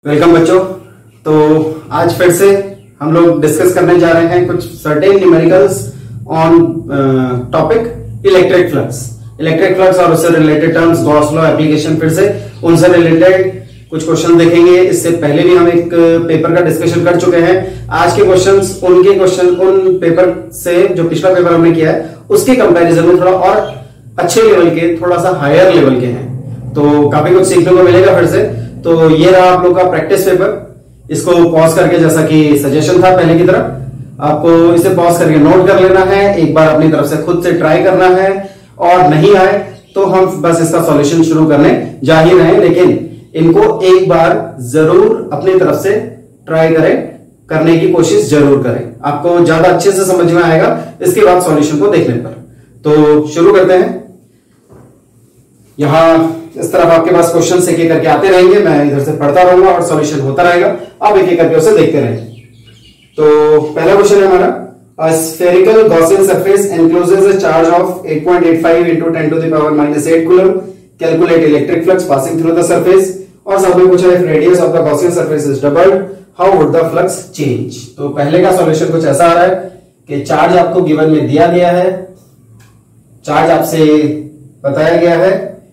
Welcome बच्चों। तो आज फिर से हम लोग डिस्कस करने जा रहे हैं कुछ certain numericals on topic electric flux और उससे related terms, Gauss law application, फिर से उनसे रिलेटेड कुछ क्वेश्चन देखेंगे। इससे पहले भी हम एक पेपर का डिस्कशन कर चुके हैं। आज के क्वेश्चंस उन पेपर से जो पिछला पेपर हमने किया है उसके कंपैरिजन में थोड़ा और अच्छे लेवल के, थोड़ा सा हायर लेवल के हैं, तो काफी कुछ सीखने को मिलेगा फिर से। तो ये रहा आप लोग का प्रैक्टिस पेपर। इसको पॉज करके, जैसा कि सजेशन था पहले की तरह, आपको इसे पॉज करके नोट कर लेना है, एक बार अपनी तरफ से खुद से ट्राई करना है, और नहीं आए तो हम बस इसका सॉल्यूशन शुरू करने जा ही रहे हैं, लेकिन इनको एक बार जरूर अपनी तरफ से ट्राई करने की कोशिश जरूर करें। आपको ज्यादा अच्छे से समझ में आएगा इसके बाद सॉल्यूशन को देखने पर। तो शुरू करते हैं। यहां इस तरफ आपके पास क्वेश्चन एक एक करके आते रहेंगे, मैं इधर से पढ़ता रहूंगा और सॉल्यूशन होता रहेगा। आप एक एक करके उसे देखते रहेंगे। तो पहला क्वेश्चन है हमारा, A spherical Gaussian surface encloses a charge of 8.85 into 10 to the power minus 8 coulomb. Calculate electric flux passing through the surface. और सब में पूछा, if radius of the Gaussian surface is doubled, how would the flux change? तो पहले का solution कुछ ऐसा आ रहा है कि चार्ज आपको गिवन में दिया गया है, चार्ज आपसे बताया गया है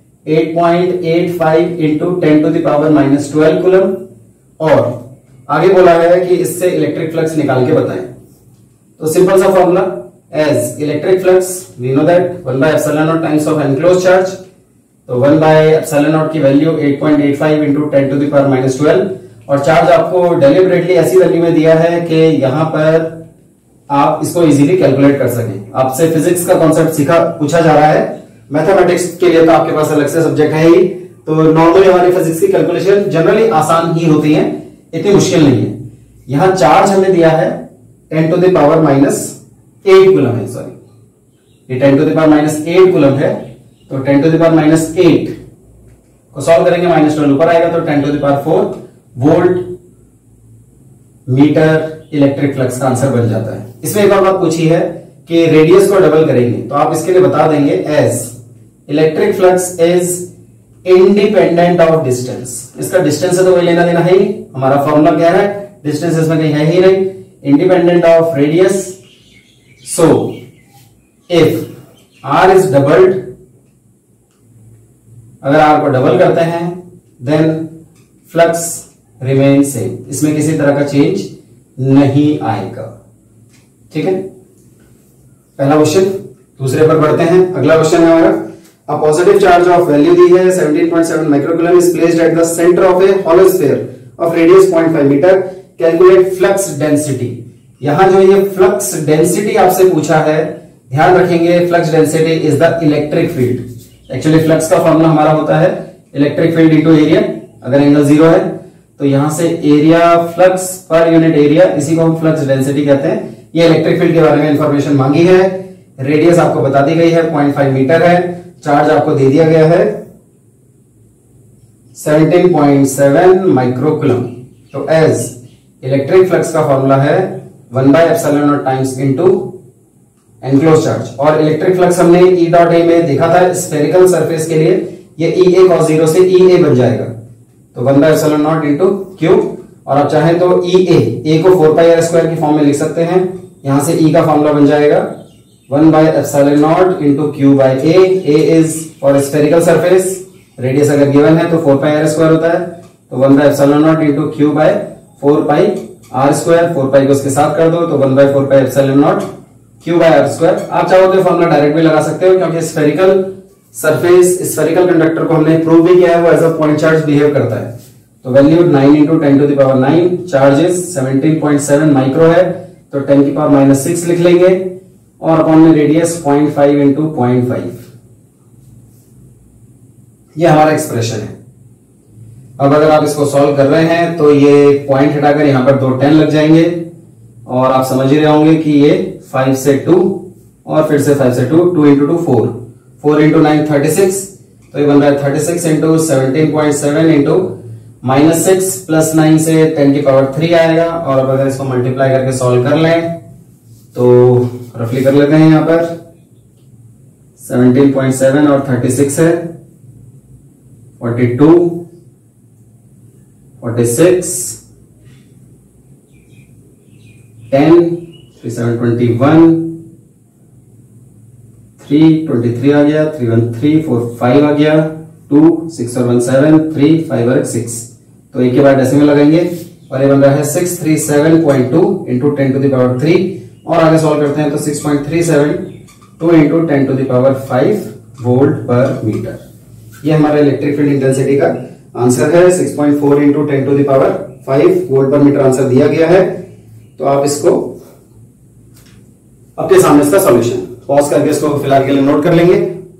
8.85 into 10 to the power minus 12 coulomb, और आगे बोला है कि इससे इलेक्ट्रिक फ्लक्स निकाल के बताएं। तो सिंपल सा formula, as electric flux we know that 1 by epsilon naught times of enclose charge. तो 1 by epsilon naught की value 8.85 into 10 to the power minus 12, और चार्ज आपको डेलिबरेटली ऐसी वैल्यू में दिया है कि यहां पर आप इसको इजीली कैलकुलेट कर सकें। आपसे फिजिक्स का कॉन्सेप्ट पूछा जा रहा है, मैथमेटिक्स के लिए तो आपके पास अलग से सब्जेक्ट है ही। तो नॉर्मली हमारी फिजिक्स की कैलकुलेशन जनरली आसान ही होती है, इतनी मुश्किल नहीं है। यहां चार्ज हमें दिया है 10 to the power minus 8 coulomb है, सॉरी ये 10 to the power minus 8 coulomb है। तो 10 to the power minus 8 को सॉल्व करेंगे, -12 ऊपर आएगा, तो 10 to the power 4 volt metre electric flux का आंसर बन जाता है। इसमें एक और बात पूछी है कि रेडियस को डबल करेंगे, तो आप इसके लिए बता देंगे as electric flux is independent of distance. इसका डिस्टेंस से तो कोई लेना देना है ही, हमारा फॉर्मूला क्या है, डिस्टेंस इसमें कहीं है ही नहीं, independent of radius. So if R is doubled, अगर आर को डबल करते हैं देन फ्लक्स रिमेन सेम, इसमें किसी तरह का चेंज नहीं आएगा। ठीक है, पहला क्वेश्चन। दूसरे पर बढ़ते हैं। अगला क्वेश्चन है हमारा, a positive charge of value दी है 17.7 microcoulomb is placed at the centre of a hollow sphere of radius 0.5 metre. Calculate flux density. यहां जो ये फ्लक्स डेंसिटी आपसे पूछा है, ध्यान रखेंगे flux density is the electric field. Actually flux का फॉर्मूला हमारा होता है इलेक्ट्रिक फील्ड इंटू एरिया, अगर एंगल 0 है तो यहां से area flux per unit area, इसी को हम फ्लक्स डेंसिटी कहते हैं। ये इलेक्ट्रिक फील्ड के बारे में इंफॉर्मेशन मांगी है, रेडियस आपको बता दी गई है 0.5 मीटर है, चार्ज आपको दे दिया गया है 17.7 माइक्रोकूलम। तो एज इलेक्ट्रिक फ्लक्स का फॉर्मूला है 1 by epsilon naught times into enclose charge. और इलेक्ट्रिक फ्लक्स हमने E डॉट ए में देखा था, स्फेरिकल सरफेस के लिए ये EA cos 0 से EA बन जाएगा, तो 1 by epsilon naught into Q. और आप चाहें तो ए को 4πr² की फॉर्म में लिख सकते हैं, यहां से E का फॉर्मूला बन जाएगा 1 by epsilon naught into Q by A is for spherical surface, radius अगर गिवन है तो 4πr² होता है, तो 1 by epsilon naught into Q by 4πr², 4π को उसके साथ कर दो तो 1 by 4π epsilon naught Q by r²। आप चाहो तो फॉर्मूला डायरेक्ट भी लगा सकते हो, क्योंकि स्फेरिकल सरफेस, स्फेरिकल कंडक्टर को हमने प्रूव भी किया है, वो as a point charge behave करता है। तो value 9 into 10 to the power 9, charges 17.7 micro है, तो 10 की पावर -6 लिख लेंगे, और अपॉन में रेडियस 0.5 इंटू 0.5, ये हमारा एक्सप्रेशन है। अब अगर आप इसको सॉल्व कर रहे हैं तो ये पॉइंट हटाकर यहां पर 2 10 लग जाएंगे, और आप समझ ही रहे होंगे कि ये 5 से 2 और फिर से 5 से 2, 2 इंटू 2 4, 4 इंटू 9 36, तो ये बन रहा है 36 इंटू 17.7 इंटू -6 प्लस 9 से 10 की पावर 3 आएगा। और अब अगर इसको मल्टीप्लाई करके सॉल्व कर लें तो रफली कर लेते हैं, यहां पर 17.7 और 36 है 42, 46, 10, 3 7 21, 3 23 आ गया, 3 1 3 4 5 आ गया, 2 6 और 1 7, 3 5 और 6, तो एक के बाद डेसिमल लगाएंगे और ये बन रहा है 637.2 इंटू 10 टू द पावर 3 और आगे सॉल्व करते हैं तो 6.372 into 10 to the power 5 volt per metre. ये हमारे इलेक्ट्रिक फील्ड इंटेंसिटी का आंसर है। 6.4 into 10 to the power 5 volt per metre answer दिया गया है। तो आप इसको आपके सामने इसका सॉल्यूशन पॉज करके इसको फिलहाल के लिए नोट कर लेंगे।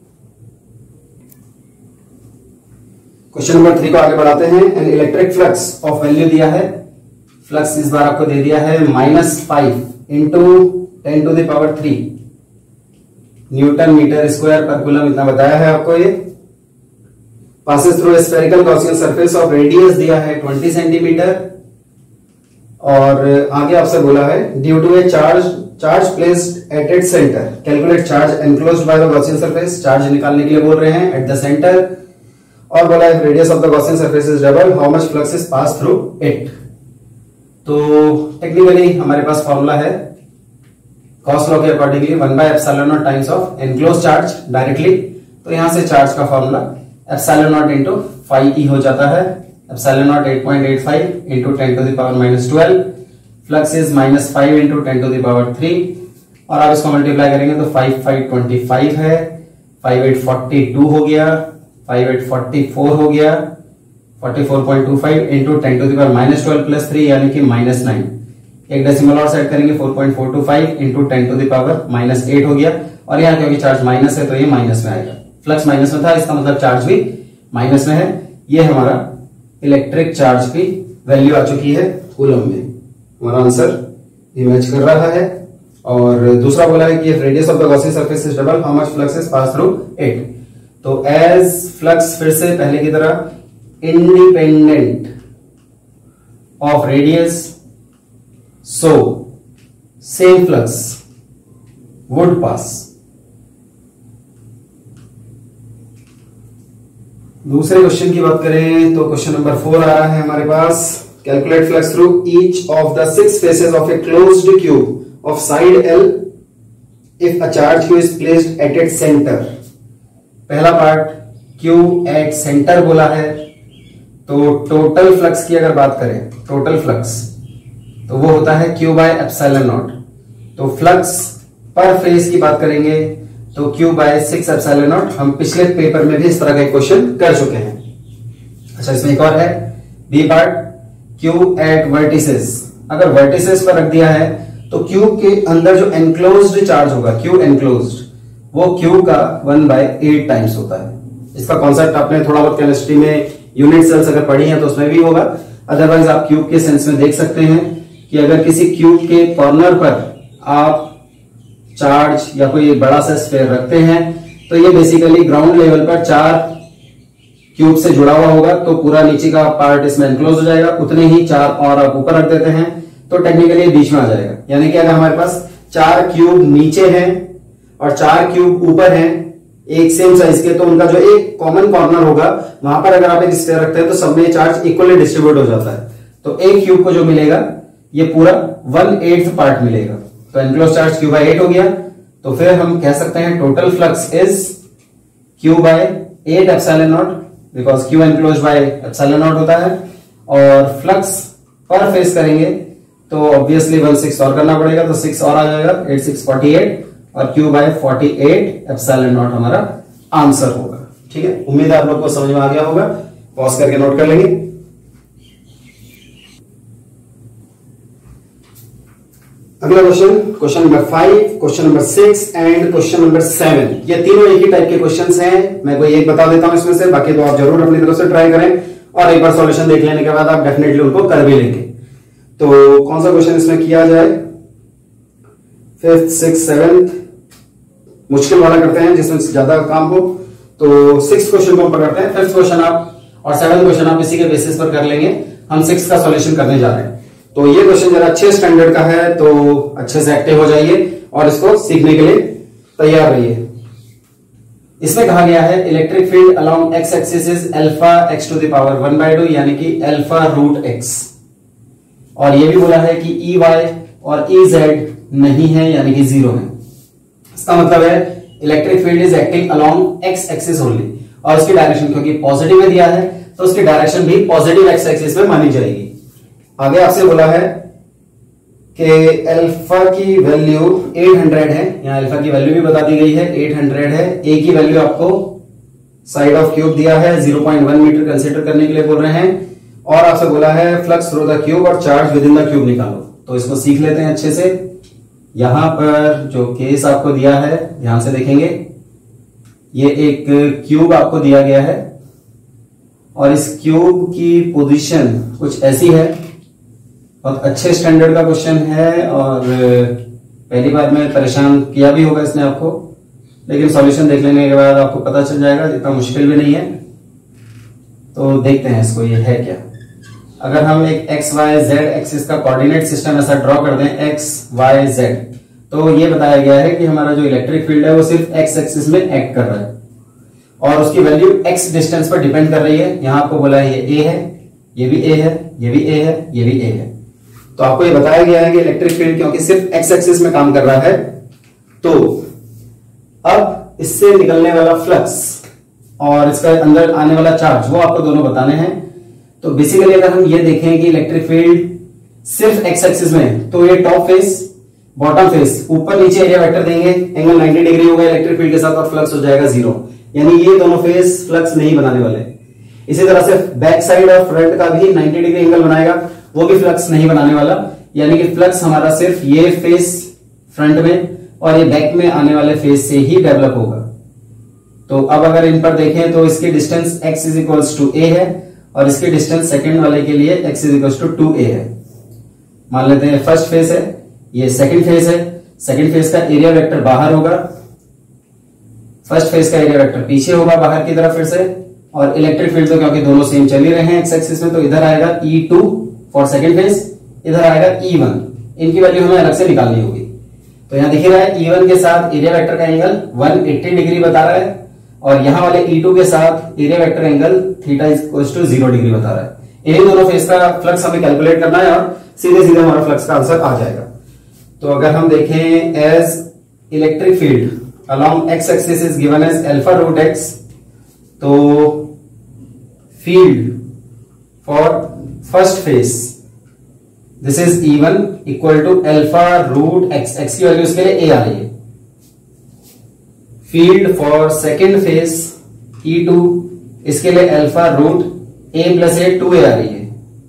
क्वेश्चन नंबर 3 को आगे बढ़ाते हैं। An electric flux of value दिया है, फ्लक्स इस बार आपको दे दिया है -5 into 10 to the power 3 newton metre square per coulomb, इतना बताया है आपको। ये passes through spherical Gaussian surface of radius दिया है 20 सेंटीमीटर और आगे आपसे बोला है due to a charge placed at its centre calculate charge enclosed by the Gaussian surface. Charge निकालने के लिए बोल रहे हैं एट द सेंटर और बोला है radius of the Gaussian surface is double, how much flux is pass through it. तो टेक्निकली हमारे पास फॉर्मूला है गॉस लॉ के accordingly 1/ε0 times of enclose charge directly. तो यहां से चार्ज का फॉर्मूला ε0 इंटू 5e हो जाता है। ε0 8.85 into 10 to the power -12, flux is -5 into 10 to the power 3 और आप इसको मल्टीप्लाई करेंगे तो 5 5 25 है, 5 8 42 हो गया, 5 8 44 हो गया, 44.25 into 10 to the power -12 plus 3 यानी कि -9। एक डेसिमल और सेट करेंगे 4.425 इंटू 10 टू द पावर -8 हो गया और यहाँ क्योंकि चार्ज माइनस है तो ये माइनस में आएगा। फ्लक्स माइनस में था, इसका मतलब चार्ज भी माइनस में है। ये हमारा इलेक्ट्रिक चार्ज की वैल्यू आ चुकी है कूलम में। हमारा आंसर ये मैच कर रहा है। और दूसरा बोला है कि radius of the Gaussian surface is double, how much flux is pass through it. तो एज फ्लक्स फिर से पहले की तरह independent of radius, so same flux would pass. दूसरे क्वेश्चन की बात करें तो क्वेश्चन नंबर 4 आ रहा है हमारे पास। Calculate flux through each of the 6 faces of a closed cube of side L if a charge Q is placed at its centre. पहला पार्ट Q एट सेंटर बोला है, तो टोटल फ्लक्स की अगर बात करें, टोटल फ्लक्स तो वो होता है Q/ε0। तो फ्लक्स पर फेज की बात करेंगे तो Q/6ε0। हम पिछले पेपर में भी इस तरह का क्वेश्चन कर चुके हैं। अच्छा, इसमें एक और है B part, Q at vertices. अगर वर्टिसेस पर रख दिया है तो Q के अंदर जो एनक्लोज्ड चार्ज होगा, Q एनक्लोज्ड, वो Q का 1/8 टाइम्स होता है। इसका कॉन्सेप्ट आपने थोड़ा बहुत केमिस्ट्री में यूनिट सेल्स अगर पढ़ी है तो उसमें भी होगा। अदरवाइज आप क्यूब के सेंस में देख सकते हैं कि अगर किसी क्यूब के कॉर्नर पर आप चार्ज या कोई बड़ा सा स्फीयर रखते हैं तो ये बेसिकली ग्राउंड लेवल पर 4 क्यूब से जुड़ा हुआ होगा, तो पूरा नीचे का पार्ट इसमें एनक्लोज हो जाएगा। उतने ही 4 और आप ऊपर रख देते हैं तो टेक्निकली बीच में आ जाएगा। यानी कि अगर हमारे पास 4 क्यूब नीचे हैं और 4 क्यूब ऊपर हैं एक सेम साइज के, तो उनका जो एक कॉमन कॉर्नर होगा वहां पर अगर आप एक स्फीयर रखते हैं तो सब में चार्ज इक्वली डिस्ट्रीब्यूट हो जाता है। तो एक क्यूब को जो मिलेगा ये पूरा 1/8 पार्ट मिलेगा। तो एनक्लोज चार्ज Q/8 हो गया। तो फिर हम कह सकते हैं total flux is Q/8ε0 because Q enclose by ε0 होता है। और फ्लक्स पर फेस करेंगे तो ऑब्वियसली 1/6 और करना पड़ेगा, तो 6 और आ जाएगा, 8 6 48 और Q/48ε0 हमारा आंसर होगा। ठीक है, उम्मीद है आप लोग को समझ में आ गया होगा। पॉज करके नोट कर लेंगे। अगला question, question number 5, question number 6 and question number 7। ये तीनों एक ही टाइप के क्वेश्चंस हैं। मैं कोई एक बता देता हूं इसमें से, बाकी तो आप जरूर अपनी तरफ से ट्राई करें और एक बार सॉल्यूशन देख लेने के बाद आप डेफिनेटली उनको कर भी लेंगे। तो कौन सा क्वेश्चन इसमें किया जाए? 5th 6th 7th मुश्किल वाला करते हैं जिसमें ज्यादा काम हो। तो 6th क्वेश्चन को हम पकड़ते हैं। 5th क्वेश्चन आप और 7th क्वेश्चन आप इसी के बेसिस पर कर लेंगे। हम 6th का सॉल्यूशन करने जा रहे हैं। तो ये क्वेश्चन जरा अच्छे स्टैंडर्ड का है, तो अच्छे से एक्टिव हो जाइए और इसको सीखने के लिए तैयार रहिए। इसमें कहा गया है electric field along X axis is alpha X to the power 1/2 यानी कि अल्फा रूट एक्स। और ये भी बोला है कि ई वाई और ई जेड नहीं है यानी कि 0 है। इसका मतलब है electric field is acting along X axis only, और उसकी डायरेक्शन क्योंकि पॉजिटिव में दिया है तो उसकी डायरेक्शन भी पॉजिटिव एक्स एक्सिस में मानी जाएगी। आगे आपसे बोला है कि अल्फा की वैल्यू 800 है, यहां अल्फा की वैल्यू भी बता दी गई है 800 है। ए की वैल्यू आपको साइड ऑफ क्यूब दिया है 0.1 मीटर कंसीडर करने के लिए बोल रहे हैं, और आपसे बोला है फ्लक्स थ्रू द क्यूब और charge within the cube निकालो। तो इसको सीख लेते हैं अच्छे से। यहां पर जो केस आपको दिया है ध्यान से देखेंगे, ये एक क्यूब आपको दिया गया है और इस क्यूब की पोजीशन कुछ ऐसी है। बहुत अच्छे स्टैंडर्ड का क्वेश्चन है और पहली बार में परेशान किया भी होगा इसने आपको, लेकिन सॉल्यूशन देख लेने के बाद आपको पता चल जाएगा, इतना मुश्किल भी नहीं है। तो देखते हैं इसको, ये है क्या। अगर हम एक एक्स वाई जेड एक्सिस का कोऑर्डिनेट सिस्टम ऐसा ड्रॉ कर दें एक्स वाई जेड, तो ये बताया गया है कि हमारा जो इलेक्ट्रिक फील्ड है वो सिर्फ एक्स एक्सिस में एक्ट कर रहा है और उसकी वैल्यू एक्स डिस्टेंस पर डिपेंड कर रही है। यहां आपको बोला है ये ए है, ये भी ए है, ये भी ए है, ये भी ए है। तो आपको ये बताया गया है कि इलेक्ट्रिक फील्ड क्योंकि सिर्फ एक्स एक्सिस में काम कर रहा है, तो अब इससे निकलने वाला फ्लक्स और इसका अंदर आने वाला चार्ज वो आपको दोनों बताने हैं। तो बेसिकली अगर हम ये देखें कि इलेक्ट्रिक फील्ड सिर्फ एक्स एक्सिस में, तो ये टॉप फेस बॉटम फेस ऊपर नीचे एरिया वेक्टर देंगे, एंगल 90 डिग्री होगा इलेक्ट्रिक फील्ड के साथ और फ्लक्स हो जाएगा 0, यानी ये दोनों फेस फ्लक्स नहीं बनाने वाले। इसी तरह से बैक साइड और फ्रंट का भी 90 डिग्री एंगल बनाएगा, वो भी फ्लक्स नहीं बनाने वाला, यानी कि फ्लक्स हमारा सिर्फ ये फेस फ्रंट में और ये बैक में आने वाले फेस से ही डेवलप होगा। तो अब अगर इन पर देखें तो इसकी distance x is equals to a है और इसकी डिस्टेंस सेकंड वाले के लिए x is equals to 2a है। मान लेते हैं फर्स्ट फेस है, ये सेकंड फेस है। सेकंड फेस का एरिया वेक्टर बाहर होगा, फर्स्ट फेस का एरिया वेक्टर पीछे होगा बाहर की तरफ फिर से, और इलेक्ट्रिक फील्ड तो क्योंकि दोनों सेम चल ही रहे हैं एक्स एक्सिस में, तो इधर आएगा E2 फॉर सेकंड फेस, इधर आएगा E1। इनकी वैल्यू हमें अलग से निकालनी होगी। तो यहां दिख रहा है E1 के साथ एरिया वेक्टर का एंगल 180 डिग्री बता रहा है और यहां वाले E2 के साथ area vector angle theta is equals to 0 degree बता रहा है। इन्हीं दोनों फेस का फ्लक्स हमें कैलकुलेट करना है और सीधे सीधे हमारा फ्लक्स का आंसर आ जाएगा। तो अगर हम देखें as electric field along x axis is given as alpha root x, तो field for first phase this is E1 equal to alpha root x, x की वैल्यू इसके लिए a आ रही है। field for second phase E2 इसके लिए alpha root a plus a 2a आ रही है।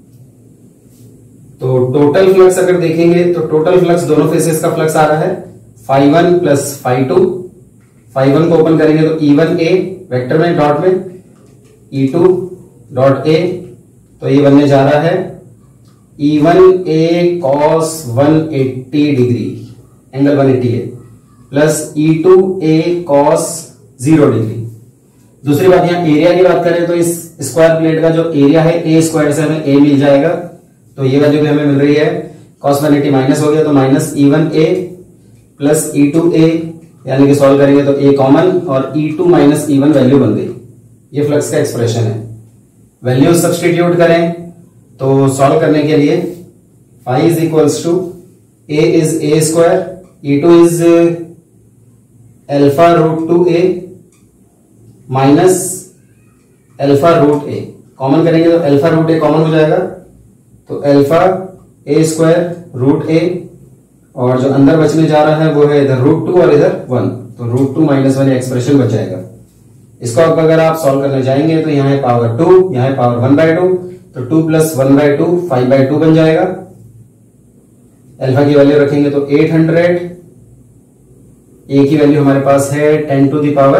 तो टोटल फ्लक्स अगर देखेंगे तो टोटल फ्लक्स दोनों फेसेस का फ्लक्स आ रहा है phi1 प्लस phi2। phi1 को ओपन करेंगे तो E1a वेक्टर में डॉट में E2 डॉट a, तो ये बनने जा रहा है E1a cos 180 डिग्री एंगल 180 है प्लस E2a cos 0 डिग्री। दूसरी बात यहां एरिया की बात करें तो इस स्क्वायर प्लेट का जो एरिया है a स्क्वायर से हमें a मिल जाएगा, तो ये वैल्यू भी हमें मिल रही है cos 180 माइनस हो गया तो माइनस E1a प्लस E2a, यानी कि सॉल्व करेंगे तो a कॉमन और E2 माइनस E1 वैल्यू बन गई। ये फ्लक्स का एक्सप्रेशन है। वैल्यू सब्सटीट्यूट करें तो सॉल्व करने के लिए phi is equals to a is a square, E2 is alpha root 2a minus alpha root a, common करेंगे तो अल्फा रूट a कॉमन हो जाएगा, तो alpha a square root a, और जो अंदर बचने जा रहा है वो है इधर रूट 2 और इधर 1, तो रूट 2 माइनस 1 एक्सप्रेशन बच जाएगा। इसको अब अगर आप सॉल्व करने जाएंगे तो यहाँ है पावर 2, यहाँ है पावर 1/2, तो 2 प्लस 1/2 5/2 बन जाएगा। अल्फा की वैल्यू रखेंगे तो 800, ए की वैल्यू हमारे पास है 10 टू द पावर,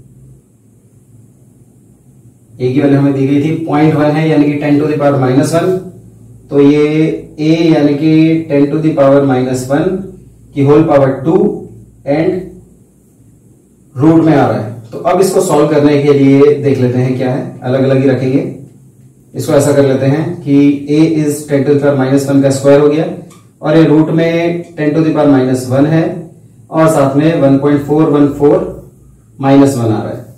ए की वैल्यू हमें दी गई थी 0.1 है यानी कि 10 टू द पावर -1, तो ये a यानी कि 10 टू द पावर -1 की होल पावर 2 एंड रूट में आ रहा है। तो अब इसको सॉल्व करने के लिए देख लेते हैं क्या है, अलग अलग ही रखेंगे। इसको ऐसा कर लेते हैं कि a is 10 to the power -1 का स्क्वायर हो गया और ये रूट में 10 टू द पावर -1 है और साथ में 1.414 -1 आ रहा है।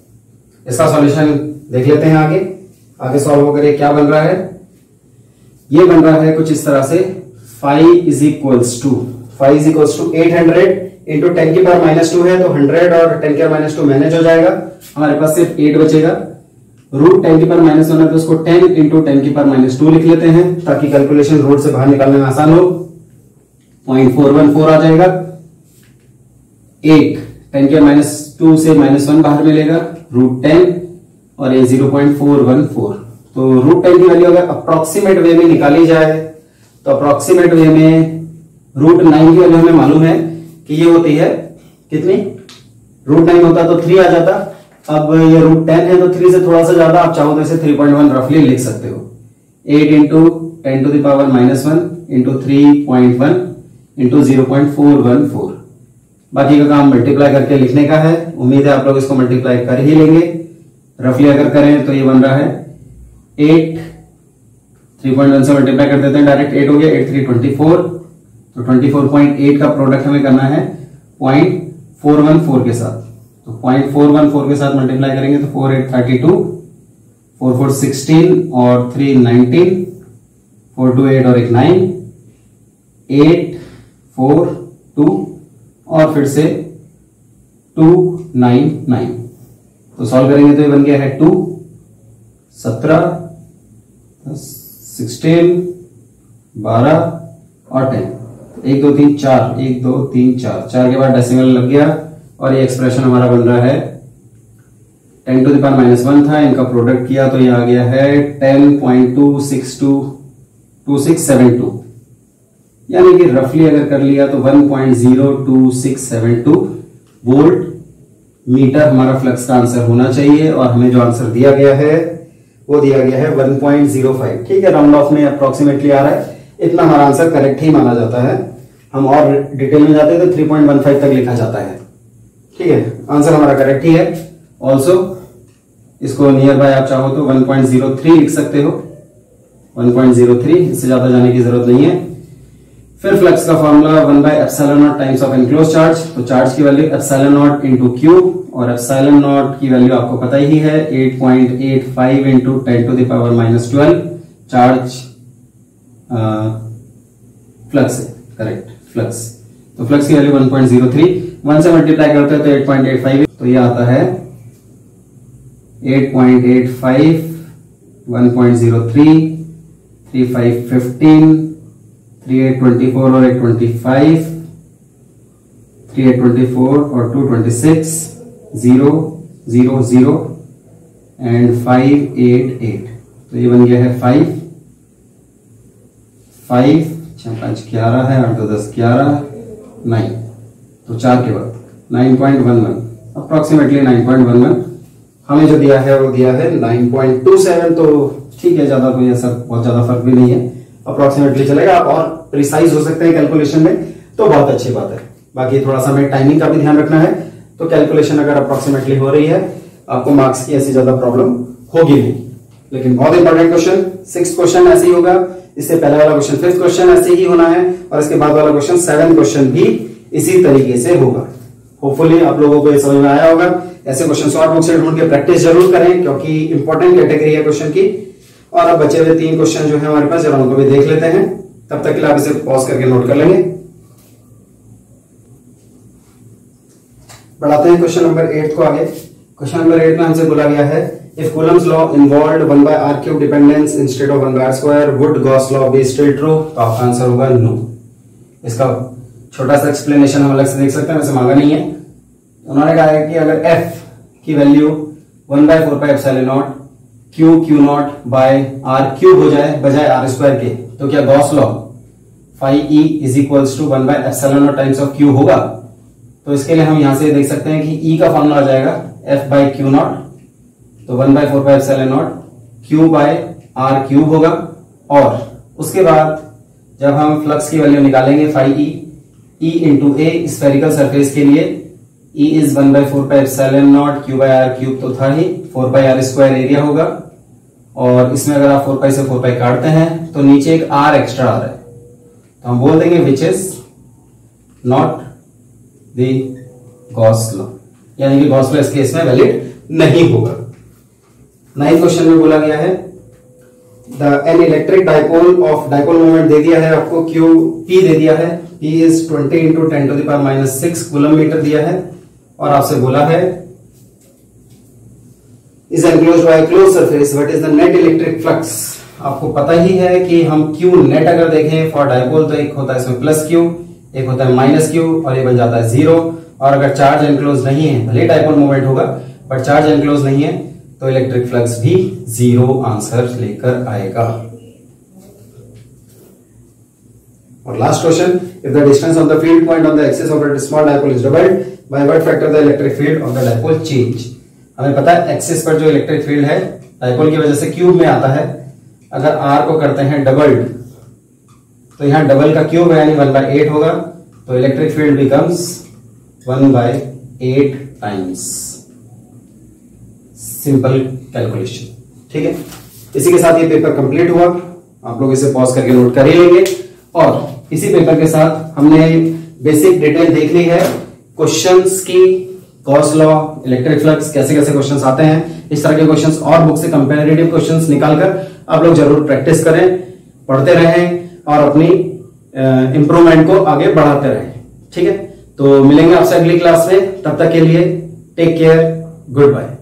इसका सॉल्यूशन देख लेते हैं आगे सॉल्व होकर ये क्या बन रहा है। ये बन रहा है कुछ इस तरह से, phi is equals to 800 into 10 की पावर -2 है, तो 100 और 10 की पावर -2 मैनेज हो जाएगा, हमारे पास सिर्फ 8 बचेगा। रूट 10 की पावर -1 है तो उसको 10 इंटू 10 की पावर -2 लिख लेते हैं ताकि कैलकुलेशन रूट से बाहर निकालने में आसान हो। 0.414 आ जाएगा। 1 10 के -2 से -1 बाहर मिलेगा, रूट 10 और ये 0.414। तो रूट 10 की वैल्यू अगर अप्रोक्सीमेट वे में निकाली जाए तो अप्रोक्सीमेट वे में रूट 9 की वैल्यू हमें मालूम है कि ये होती है कितनी, रूट 9 होता तो 3 आ जाता। अब ये रूट 10 है तो 3 से थोड़ा सा ज्यादा, आप चाहो तो इसे 3.1 रफली लिख सकते हो। 8 into 10 to the power -1 into 3.1 into 0.414। बाकी का काम मल्टीप्लाई करके लिखने का है। उम्मीद है आप लोग इसको मल्टीप्लाई कर ही लेंगे। रफली अगर करें तो ये बन रहा है 8, 3.1 से मल्टीप्लाई कर देते हैं, डायरेक्ट 8 हो गया, 8 3 24, तो 24.8 का प्रोडक्ट हमें करना है 0.414 के साथ। तो 0.414 के साथ मल्टीप्लाई करेंगे तो 4 8 32, 4 4 16 और 3 19, 4 2 8 और 1 9, 8 4 2 और फिर से 2 9 9। तो सॉल्व करेंगे तो ये बन गया है 2 17 16 12 और 10। 1 2 3 4, 1 2 3 4, 4 के बाद डेसिमल लग गया और ये एक्सप्रेशन हमारा बन रहा है 10 टू द पावर -1 था, इनका प्रोडक्ट किया तो ये आ गया है 10.2622672, यानी कि रफली अगर कर लिया तो 1.02672 वोल्ट मीटर हमारा फ्लक्स का आंसर होना चाहिए। और हमें जो आंसर दिया गया है वो दिया गया है 1.05। ठीक है, राउंड ऑफ में अप्रोक्सीमेटली आ रहा है, इतना हमारा आंसर करेक्ट ही माना जाता है। हम और डिटेल में जाते हैं तो 3.15 तक लिखा जाता है। ठीक है, आंसर हमारा करेक्ट ही है। ऑल्सो इसको नियर बाय आप चाहो तो 1.03 लिख सकते हो, 1.03, इससे ज्यादा जाने की जरूरत नहीं है। फिर फ्लक्स का formula 1/ε0 times of enclose charge. तो चार्ज की वैल्यू ε0 इंटू क्यू, और ε0 की वैल्यू आपको पता ही है 8.85 into 10 to the power -12 charge flux है, करेक्ट फ्लक्स। तो फ्लक्स की वैल्यू 1.03, 1 से मल्टीप्लाई करते हैं तो 8.85, तो ये आता है 8.85 1.03 3515 3824 और 825 3824 और 226 0 0 0 एंड 588। तो ये बन गया है 5 5 5 11 है, 8 2 10 11 9, तो 4 के बाद 9.11, अप्रोक्सीमेटली 9.11। हमें जो दिया है वो दिया है 9.27, तो ठीक है, ज्यादा कोई ऐसा बहुत ज्यादा फर्क भी नहीं है, अप्रोक्सीमेटली चलेगा। आप और प्रिसाइज हो सकते हैं कैलकुलेशन में तो बहुत अच्छी बात है। बाकी थोड़ा सा हमें टाइमिंग का भी ध्यान रखना है, तो कैलकुलेशन अगर अप्रोक्सीमेटली हो रही है आपको मार्क्स की ऐसी ज्यादा प्रॉब्लम होगी नहीं। लेकिन बहुत इंपॉर्टेंट क्वेश्चन 6th क्वेश्चन ऐसे ही होगा, इससे पहले वाला क्वेश्चन 5th क्वेश्चन ऐसे ही होना है, और इसके बाद वाला क्वेश्चन 7th क्वेश्चन भी इसी तरीके से होगा। होपफुली आप लोगों को ये समझ में आया होगा। ऐसे क्वेश्चन शॉर्ट बुक से ढूंढ के प्रैक्टिस जरूर करें, क्योंकि इंपॉर्टेंट कैटेगरी है क्वेश्चन की। और अब बचे हुए 3 क्वेश्चन जो है हमारे पास, जरा उनको भी देख लेते हैं, तब तक के लिए आप इसे पॉज करके नोट कर लेंगे। बढ़ाते हैं क्वेश्चन नंबर 8 को आगे। क्वेश्चन नंबर 8 में हमसे बोला गया है, if Coulomb's law involved 1/r³ dependence instead of 1/r², would Gauss law be still true? तो आपका आंसर होगा नो। इसका छोटा सा एक्सप्लेनेशन हम अलग से देख सकते हैं, वैसे मांगा नहीं है। उन्होंने कहा है कि अगर f की वैल्यू 1/4πε0 Q0 बाय r³ हो जाए बजाय r² के, तो क्या Gauss law phi e is equals to 1/ε0 times of Q होगा? तो इसके लिए हम यहां से देख सकते हैं कि E का फॉर्मूला आ जाएगा F/Q0, तो 1/4πε0 Q/r³ होगा। और उसके बाद जब हम फ्लक्स की वैल्यू निकालेंगे phi E into a spherical surface के लिए, E इज 1/4πε0 Q/r³ तो था ही, 4πr² एरिया होगा। और इसमें अगर आप 4π से 4π काटते हैं तो नीचे एक r एक्स्ट्रा आ रहा है, तो हम बोल देंगे which is not the Gauss law, यानी कि गॉस लॉ इस केस में वैलिड नहीं होगा। 9 क्वेश्चन में बोला गया है an electric dipole of dipole moment दे दिया है आपको, क्यू पी दे दिया है, P is 20 into 10⁻⁻6 coulomb metre दिया है, और आपसे बोला है is enclosed by close surface what is the net electric flux. आपको पता ही है कि हम क्यू नेट अगर देखें फॉर डाइपोल तो एक होता है इसमें प्लस क्यू, एक होता है माइनस क्यू, और ये बन जाता है 0। और अगर चार्ज एनक्लोज नहीं है, भले डाइपोल मोमेंट होगा पर चार्ज एनक्लोज नहीं है, तो इलेक्ट्रिक फ्लक्स भी 0 आंसर लेकर आएगा। और last question, if the distance of the field point on the axis of a small dipole is doubled by what factor the electric field of the dipole change. हमें पता है axis पर जो electric field है dipole की वजह से cube में आता है, अगर आर को करते हैं डबल्ड तो यहां डबल का क्यूब है यानी 1/8 होगा, तो electric field becomes 1/8 times. Simple calculation, ठीक है। इसी के साथ ये पेपर कंप्लीट हुआ, आप लोग इसे पॉज करके नोट कर ही लेंगे। और इसी पेपर के साथ हमने बेसिक डिटेल देख ली है क्वेश्चंस की, गॉस लॉ, इलेक्ट्रिक फ्लक्स, कैसे कैसे क्वेश्चंस आते हैं, इस तरह के क्वेश्चंस और बुक से कंपैरेटिव क्वेश्चंस निकालकर आप लोग जरूर प्रैक्टिस करें, पढ़ते रहें और अपनी इंप्रूवमेंट को आगे बढ़ाते रहें, ठीक है। तो मिलेंगे आपसे अगली क्लास में, तब तक के लिए टेक केयर, गुड बाय।